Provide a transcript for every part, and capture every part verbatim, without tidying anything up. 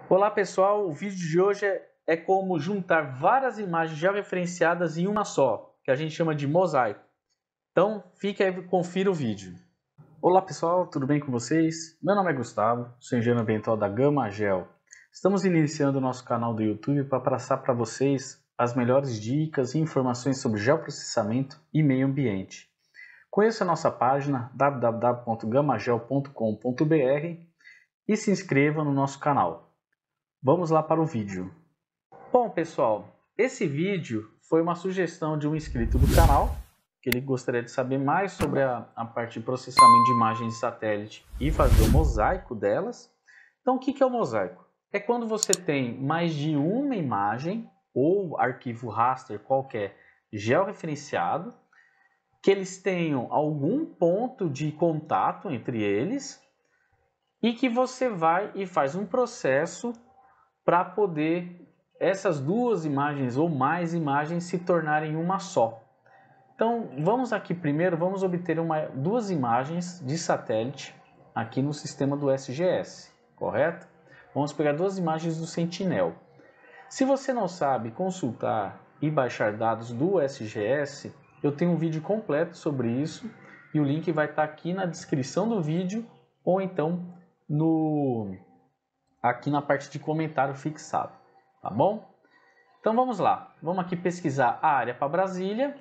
Olá pessoal, o vídeo de hoje é, é como juntar várias imagens georreferenciadas em uma só, que a gente chama de mosaico. Então fique aí e confira o vídeo. Olá pessoal, tudo bem com vocês? Meu nome é Gustavo, sou engenheiro ambiental da Gama Gel. Estamos iniciando o nosso canal do YouTube para passar para vocês as melhores dicas e informações sobre geoprocessamento e meio ambiente. Conheça a nossa página w w w ponto gamagel ponto com ponto b r e se inscreva no nosso canal. Vamos lá para o vídeo. Bom pessoal, esse vídeo foi uma sugestão de um inscrito do canal, que ele gostaria de saber mais sobre a, a parte de processamento de imagens de satélite e fazer o mosaico delas. Então o que é o mosaico? É quando você tem mais de uma imagem ou arquivo raster qualquer georreferenciado, que eles tenham algum ponto de contato entre eles e que você vai e faz um processo para poder essas duas imagens ou mais imagens se tornarem uma só. Então vamos aqui primeiro, vamos obter uma, duas imagens de satélite aqui no sistema do S G S, correto? Vamos pegar duas imagens do Sentinel. Se você não sabe consultar e baixar dados do S G S, eu tenho um vídeo completo sobre isso e o link vai estar aqui na descrição do vídeo ou então no aqui na parte de comentário fixado, tá bom? Então vamos lá, vamos aqui pesquisar a área para Brasília,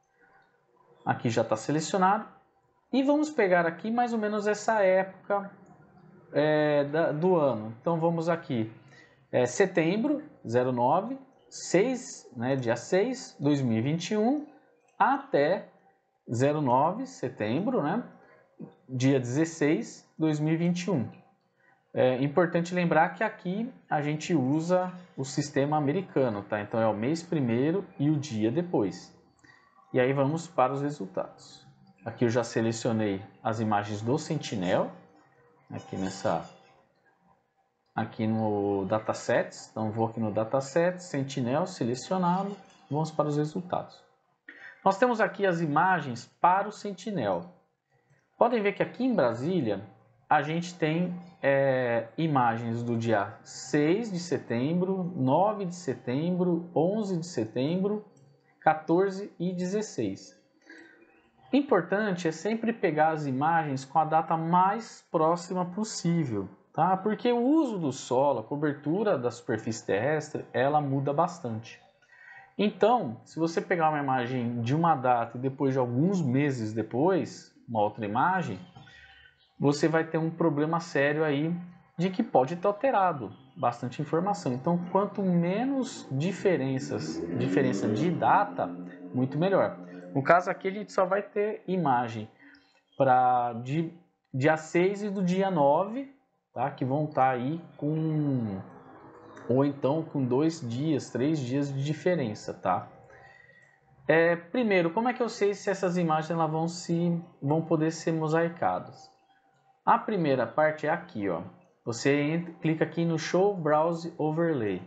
aqui já está selecionado, e vamos pegar aqui mais ou menos essa época é, da, do ano. Então vamos aqui, é, setembro, zero nove, seis, né, dia seis de dois mil e vinte e um, até zero nove, setembro, né, dia dezesseis de dois mil e vinte e um. É importante lembrar que aqui a gente usa o sistema americano, tá? Então é o mês primeiro e o dia depois. E aí vamos para os resultados. Aqui eu já selecionei as imagens do Sentinel, aqui nessa, aqui no Datasets. Então vou aqui no Datasets, Sentinel selecionado, vamos para os resultados. Nós temos aqui as imagens para o Sentinel. Podem ver que aqui em Brasília a gente tem é, imagens do dia seis de setembro, nove de setembro, onze de setembro, quatorze e dezesseis. Importante é sempre pegar as imagens com a data mais próxima possível, tá? Porque o uso do solo, a cobertura da superfície terrestre, ela muda bastante. Então, se você pegar uma imagem de uma data e depois de alguns meses depois, uma outra imagem, você vai ter um problema sério aí de que pode ter alterado bastante informação. Então, quanto menos diferenças, diferença de data, muito melhor. No caso aqui, a gente só vai ter imagem para de dia seis e do dia nove, tá? Que vão estar aí com, ou então com dois dias, três dias de diferença, tá? É, primeiro, como é que eu sei se essas imagens elas vão, se, vão poder ser mosaicadas? A primeira parte é aqui, ó. Você entra, clica aqui no Show Browse Overlay.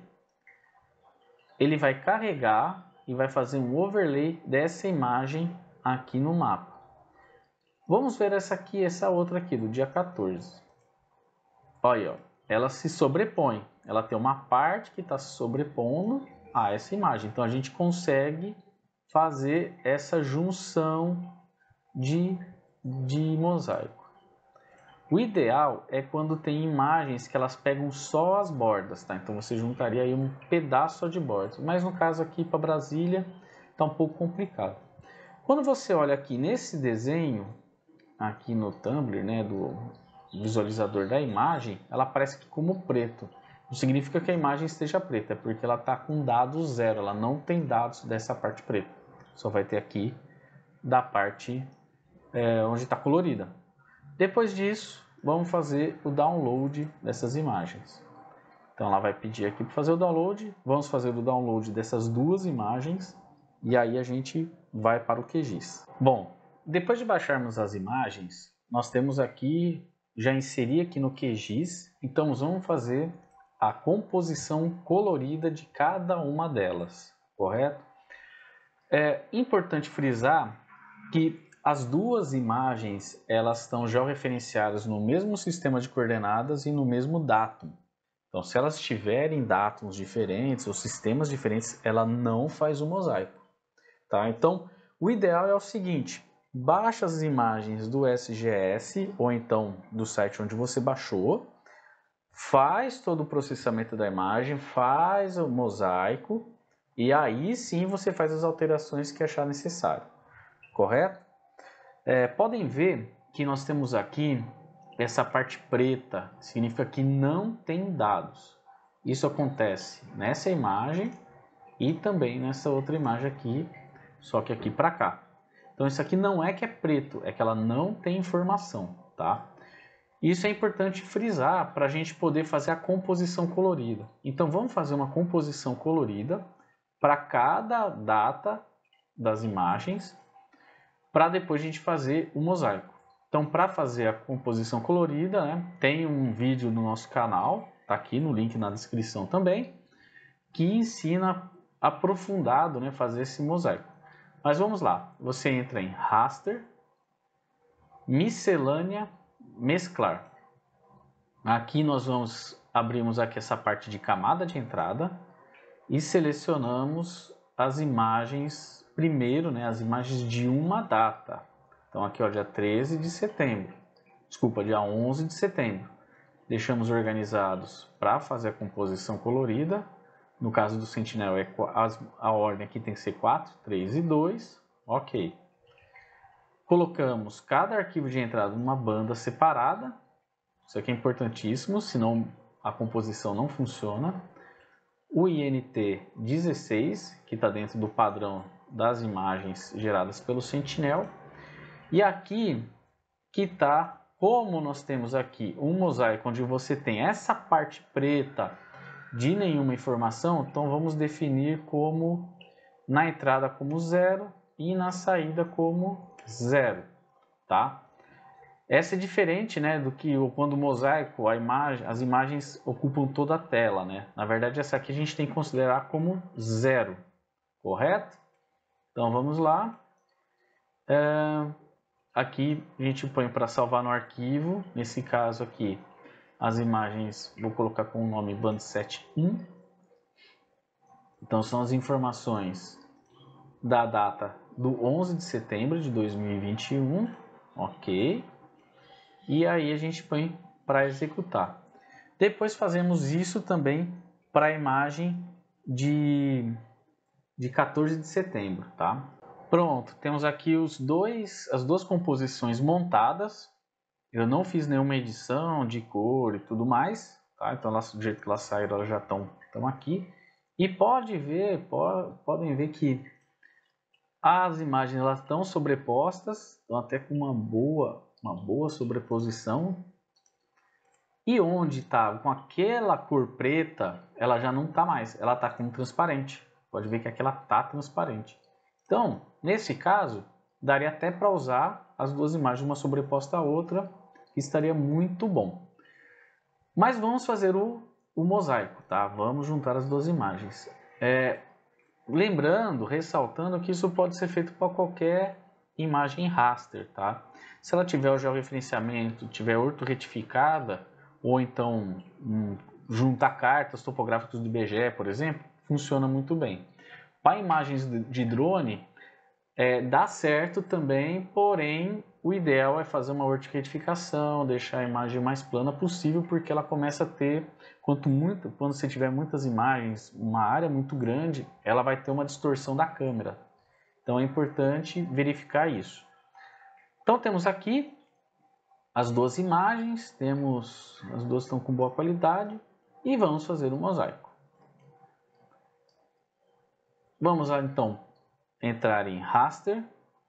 Ele vai carregar e vai fazer um overlay dessa imagem aqui no mapa. Vamos ver essa aqui, essa outra aqui, do dia quatorze. Olha, ó, ela se sobrepõe. Ela tem uma parte que está se sobrepondo a essa imagem. Então a gente consegue fazer essa junção de, de mosaico. O ideal é quando tem imagens que elas pegam só as bordas, tá? Então você juntaria aí um pedaço só de bordas. Mas no caso aqui para Brasília está um pouco complicado. Quando você olha aqui nesse desenho, aqui no Tumblr, né, do visualizador da imagem, ela aparece aqui como preto. Não significa que a imagem esteja preta, é porque ela está com dados zero, ela não tem dados dessa parte preta. Só vai ter aqui da parte é, onde está colorida. Depois disso, vamos fazer o download dessas imagens. Então ela vai pedir aqui para fazer o download, vamos fazer o download dessas duas imagens e aí a gente vai para o Q G I S. Bom, depois de baixarmos as imagens, nós temos aqui, já inseri aqui no Q G I S, então vamos fazer a composição colorida de cada uma delas, correto? É importante frisar que as duas imagens elas estão georreferenciadas no mesmo sistema de coordenadas e no mesmo datum. Então, se elas tiverem dados diferentes ou sistemas diferentes, ela não faz o mosaico. Tá? Então, o ideal é o seguinte: baixa as imagens do S G S ou então do site onde você baixou, faz todo o processamento da imagem, faz o mosaico e aí sim você faz as alterações que achar necessário, correto? É, podem ver que nós temos aqui essa parte preta, significa que não tem dados. Isso acontece nessa imagem e também nessa outra imagem aqui, só que aqui para cá. Então isso aqui não é que é preto, é que ela não tem informação, tá? Isso é importante frisar para a gente poder fazer a composição colorida. Então vamos fazer uma composição colorida para cada data das imagens, para depois a gente fazer o mosaico. Então, para fazer a composição colorida, né, tem um vídeo no nosso canal, tá aqui no link na descrição também, que ensina aprofundado, né, fazer esse mosaico. Mas vamos lá, você entra em Raster, Miscelânea, Mesclar. Aqui nós vamos abrimos aqui essa parte de camada de entrada e selecionamos as imagens primeiro, né, as imagens de uma data. Então aqui, ó, dia treze de setembro, desculpa, dia onze de setembro. Deixamos organizados para fazer a composição colorida. No caso do Sentinel, é a ordem aqui tem que ser quatro, três e dois. Ok. Colocamos cada arquivo de entrada numa banda separada. Isso aqui é importantíssimo, senão a composição não funciona. O I N T dezesseis, que está dentro do padrão das imagens geradas pelo Sentinel. E aqui que está, como nós temos aqui um mosaico onde você tem essa parte preta de nenhuma informação, então vamos definir como na entrada como zero e na saída como zero, tá? Essa é diferente, né, do que quando o mosaico, a imagem, as imagens ocupam toda a tela, né? Na verdade, essa aqui a gente tem que considerar como zero, correto? Então vamos lá. É... Aqui a gente põe para salvar no arquivo, nesse caso aqui as imagens, vou colocar com o nome bandset um. Então são as informações da data do onze de setembro de dois mil e vinte e um, ok. E aí a gente põe para executar. Depois fazemos isso também para a imagem de, de quatorze de setembro, tá? Pronto, temos aqui os dois, as duas composições montadas. Eu não fiz nenhuma edição de cor e tudo mais, tá? Então elas, do jeito que elas saíram, elas já estão, estão aqui. E pode ver, pode, podem ver que as imagens elas estão sobrepostas, estão até com uma boa, uma boa sobreposição. E onde está com aquela cor preta, ela já não está mais, ela está com transparente. Pode ver que aqui ela está transparente. Então, nesse caso, daria até para usar as duas imagens, uma sobreposta à outra, que estaria muito bom. Mas vamos fazer o, o mosaico, tá? Vamos juntar as duas imagens. É, lembrando, ressaltando que isso pode ser feito para qualquer imagem raster, tá? Se ela tiver o georreferenciamento, tiver ortorretificada, ou então um, juntar cartas topográficas do I B G E, por exemplo, funciona muito bem. Para imagens de drone, é, dá certo também, porém o ideal é fazer uma ortorretificação, deixar a imagem mais plana possível, porque ela começa a ter, quanto muito, quando você tiver muitas imagens, uma área muito grande, ela vai ter uma distorção da câmera. Então é importante verificar isso. Então temos aqui as duas imagens, temos, as duas estão com boa qualidade e vamos fazer o mosaico. Vamos lá, então entrar em Raster,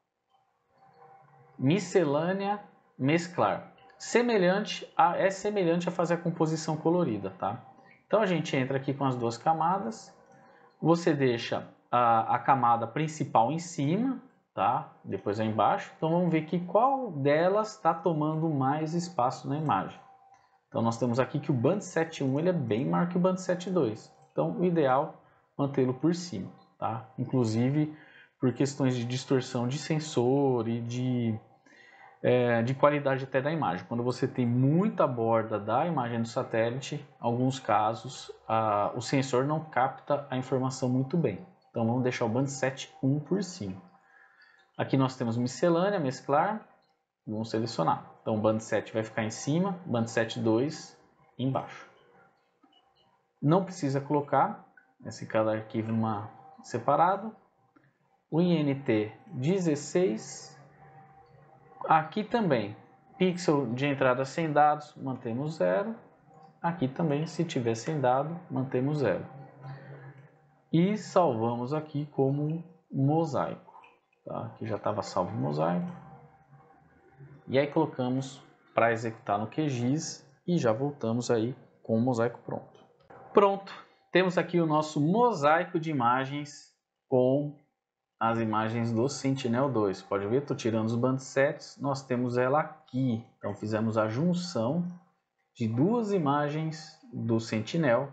Miscelânea, Mesclar. Semelhante a, é semelhante a fazer a composição colorida, tá? Então a gente entra aqui com as duas camadas, você deixa a, a camada principal em cima, tá? Depois é embaixo. Então vamos ver aqui qual delas está tomando mais espaço na imagem. Então nós temos aqui que o bandset um ele é bem maior que o bandset dois. Então o ideal é mantê-lo por cima, tá? Inclusive por questões de distorção de sensor e de, é, de qualidade até da imagem. Quando você tem muita borda da imagem do satélite, em alguns casos a, o sensor não capta a informação muito bem. Então vamos deixar o Bandsat um por cima. Aqui nós temos miscelânea, mesclar, vamos selecionar. Então o Bandsat vai ficar em cima, Bandsat dois embaixo. Não precisa colocar esse cada arquivo numa separado. O I N T dezesseis. Aqui também, pixel de entrada sem dados, mantemos zero. Aqui também, se tiver sem dado, mantemos zero. E salvamos aqui como mosaico. Tá? Aqui já estava salvo o mosaico. E aí colocamos para executar no Q G I S e já voltamos aí com o mosaico pronto. Pronto, temos aqui o nosso mosaico de imagens com as imagens do Sentinel dois. Pode ver, estou tirando os Bandsats, nós temos ela aqui. Então fizemos a junção de duas imagens do Sentinel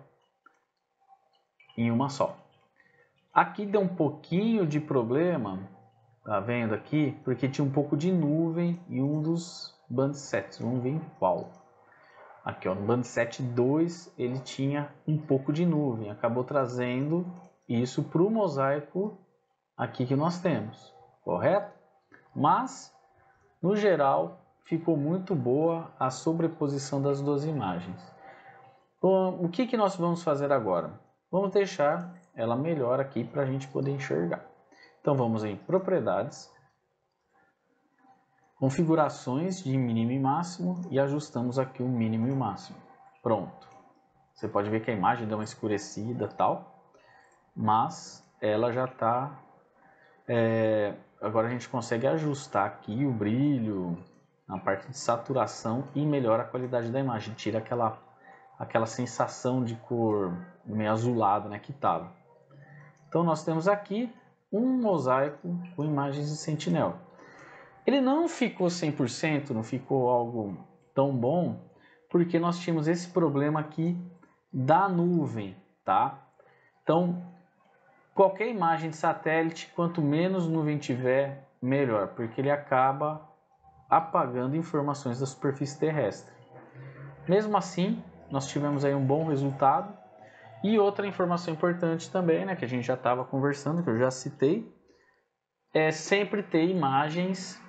em uma só. Aqui deu um pouquinho de problema, tá vendo aqui? Porque tinha um pouco de nuvem em um dos Bandsats, vamos ver em qual. Aqui ó, no Bandsat dois ele tinha um pouco de nuvem, acabou trazendo isso para o mosaico aqui que nós temos, correto? Mas, no geral, ficou muito boa a sobreposição das duas imagens. Então, o que, que nós vamos fazer agora? Vamos deixar ela melhor aqui para a gente poder enxergar. Então vamos em propriedades, configurações de mínimo e máximo e ajustamos aqui o mínimo e o máximo. Pronto. Você pode ver que a imagem deu uma escurecida e tal, mas ela já está... É, agora a gente consegue ajustar aqui o brilho, a parte de saturação e melhora a qualidade da imagem. Tira aquela, aquela sensação de cor meio azulado, né, que estava. Então nós temos aqui um mosaico com imagens de Sentinel. Ele não ficou cem por cento, não ficou algo tão bom, porque nós tínhamos esse problema aqui da nuvem, tá? Então, qualquer imagem de satélite, quanto menos nuvem tiver, melhor, porque ele acaba apagando informações da superfície terrestre. Mesmo assim, nós tivemos aí um bom resultado. E outra informação importante também, né, que a gente já estava conversando, que eu já citei, é sempre ter imagens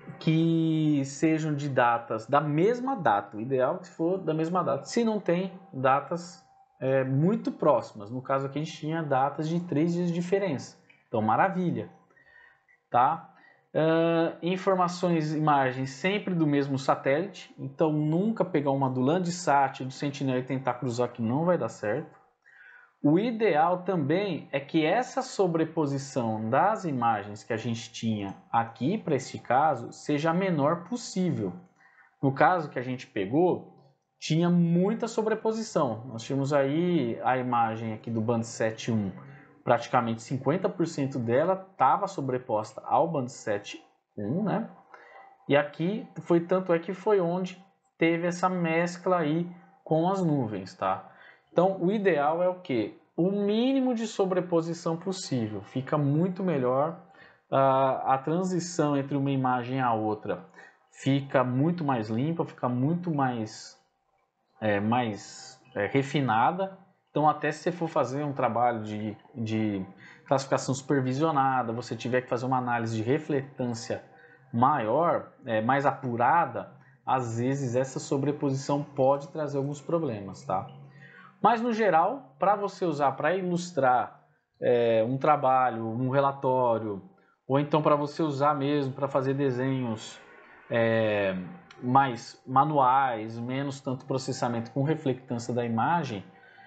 que sejam de datas da mesma data. O ideal é que for da mesma data. Se não tem, datas é, muito próximas. No caso aqui a gente tinha datas de três dias de diferença. Então, maravilha. Tá? Uh, informações, imagens sempre do mesmo satélite. Então, nunca pegar uma do Landsat, do Sentinel e tentar cruzar, que não vai dar certo. O ideal também é que essa sobreposição das imagens que a gente tinha aqui para este caso seja a menor possível. No caso que a gente pegou, tinha muita sobreposição. Nós tínhamos aí a imagem aqui do Bandsat um, praticamente cinquenta por cento dela estava sobreposta ao Bandsat um, né? E aqui foi tanto é que foi onde teve essa mescla aí com as nuvens, tá? Então, o ideal é o quê? O mínimo de sobreposição possível. Fica muito melhor. Uh, a transição entre uma imagem e a outra fica muito mais limpa, fica muito mais, é, mais é, refinada. Então, até se você for fazer um trabalho de, de classificação supervisionada, você tiver que fazer uma análise de refletância maior, é, mais apurada, às vezes essa sobreposição pode trazer alguns problemas, tá? Mas, no geral, para você usar para ilustrar é, um trabalho, um relatório, ou então para você usar mesmo para fazer desenhos é, mais manuais, menos tanto processamento com reflectância da imagem,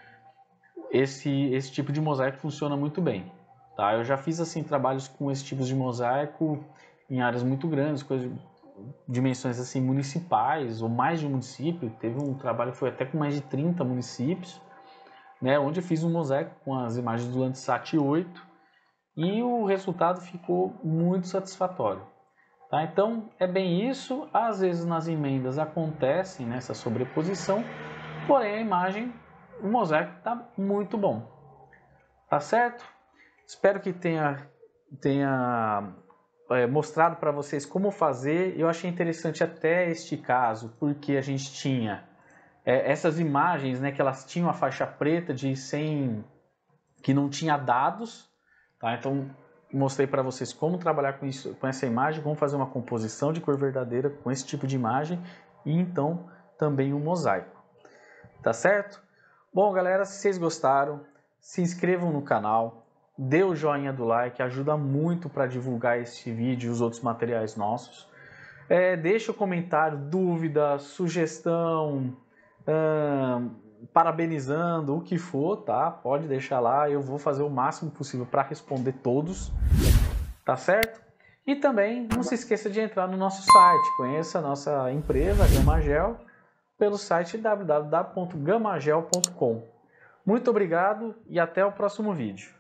esse, esse tipo de mosaico funciona muito bem. Tá? Eu já fiz assim, trabalhos com esse tipo de mosaico em áreas muito grandes, coisas, dimensões assim, municipais, ou mais de um município. Teve um trabalho que foi até com mais de trinta municípios, né, onde eu fiz um mosaico com as imagens do Landsat oito e o resultado ficou muito satisfatório. Tá? Então é bem isso, às vezes nas emendas acontecem nessa sobreposição, porém a imagem, o mosaico está muito bom. Tá certo? Espero que tenha, tenha é, mostrado para vocês como fazer. Eu achei interessante até este caso, porque a gente tinha é, essas imagens, né, que elas tinham a faixa preta de sem, que não tinha dados, tá? Então mostrei para vocês como trabalhar com isso, com essa imagem, como fazer uma composição de cor verdadeira com esse tipo de imagem e então também um mosaico, tá certo? Bom, galera, se vocês gostaram, se inscrevam no canal, dê o joinha do like, ajuda muito para divulgar este vídeo e os outros materiais nossos. É, deixa o comentário, dúvida, sugestão, hum, parabenizando, o que for, tá? Pode deixar lá, eu vou fazer o máximo possível para responder todos, tá certo? E também não se esqueça de entrar no nosso site, conheça a nossa empresa, a Gamagel, pelo site w w w ponto gamagel ponto com. Muito obrigado e até o próximo vídeo.